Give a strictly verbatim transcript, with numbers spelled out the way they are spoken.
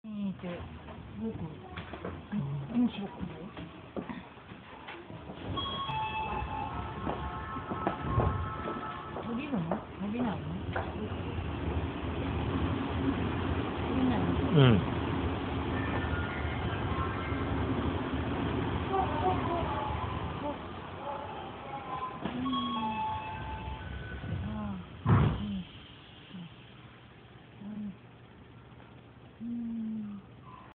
えーと、僕、面白くない？伸びるの？伸びないの？伸びないの？ うん。